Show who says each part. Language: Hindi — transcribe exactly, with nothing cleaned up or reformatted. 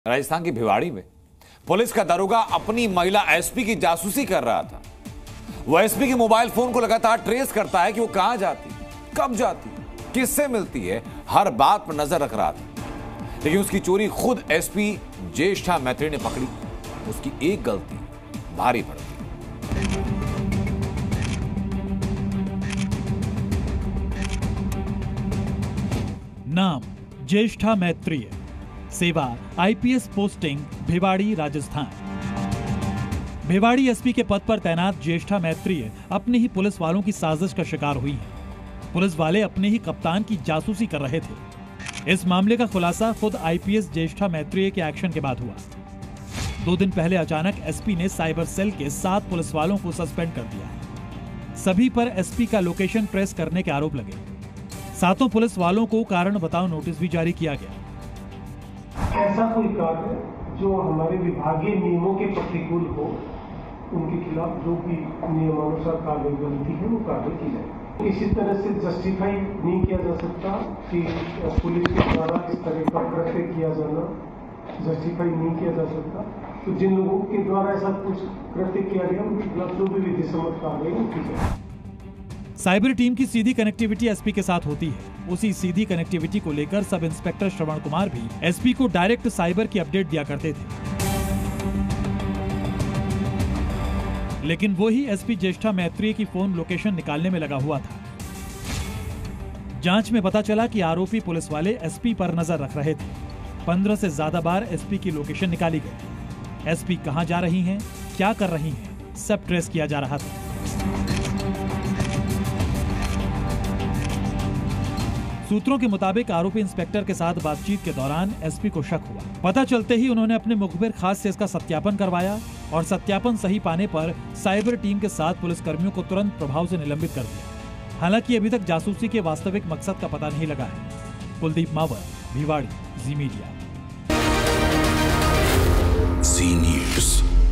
Speaker 1: राजस्थान की भिवाड़ी में पुलिस का दरोगा अपनी महिला एसपी की जासूसी कर रहा था। वो एसपी के मोबाइल फोन को लगातार ट्रेस करता है कि वो कहां जाती, कब जाती, किससे मिलती है, हर बात पर नजर रख रहा था। लेकिन उसकी चोरी खुद एसपी ज्येष्ठा मैत्री ने पकड़ी। उसकी एक गलती भारी पड़ गई।
Speaker 2: नाम ज्येष्ठा मैत्री, सेवा IPS, posting Bhiwadi Rajasthan. Bhiwadi SP के पद पर तैनात ज्येष्ठा मैत्री अपने ही पुलिस वालों की साजिश का शिकार हुई है। पुलिस वाले अपने ही कप्तान की जासूसी कर रहे थे। इस मामले का खुलासा खुद आईपीएस ज्येष्ठा मैत्री के एक्शन के बाद हुआ। दो दिन पहले अचानक एसपी ने साइबर सेल के सात पुलिस वालों को सस्पेंड कर दिया। सभी पर एसपी का लोकेशन ट्रेस करने के आरोप लगे। सातों पुलिस वालों को कारण बताओ नोटिस भी जारी किया गया।
Speaker 3: ऐसा कोई कार्य जो हमारे विभागीय नियमों के प्रतिकूल हो, उनके खिलाफ जो भी नियमानुसार कार्य गलती है वो कार्य की जाए। इसी तरह से जस्टिफाई नहीं किया जा सकता कि पुलिस के द्वारा इस तरह का कृत्य किया जाना जस्टिफाई नहीं किया जा सकता। तो जिन लोगों के द्वारा ऐसा कुछ कृत्य किया गया उनके खिलाफ जो भी विधि सम्मत कार्रवाई की जाए।
Speaker 2: साइबर टीम की सीधी कनेक्टिविटी एसपी के साथ होती है। उसी सीधी कनेक्टिविटी को लेकर सब इंस्पेक्टर श्रवण कुमार भी एसपी को डायरेक्ट साइबर की अपडेट दिया करते थे। लेकिन वही एसपी ज्येष्ठा मैत्री की फोन लोकेशन निकालने में लगा हुआ था। जांच में पता चला कि आरोपी पुलिस वाले एसपी पर नजर रख रहे थे। पंद्रह से ज्यादा बार एसपी की लोकेशन निकाली गई। एसपी कहां जा रही हैं, क्या कर रही हैं, सब ट्रेस किया जा रहा था। सूत्रों के मुताबिक आरोपी इंस्पेक्टर के साथ बातचीत के दौरान एसपी को शक हुआ। पता चलते ही उन्होंने अपने मुखबिर खास से इसका सत्यापन करवाया और सत्यापन सही पाने पर साइबर टीम के साथ पुलिसकर्मियों को तुरंत प्रभाव से निलंबित कर दिया। हालांकि अभी तक जासूसी के वास्तविक मकसद का पता नहीं लगा है। कुलदीप मावर, भिवाड़ी, जी मीडिया।
Speaker 4: जी न्यूज़।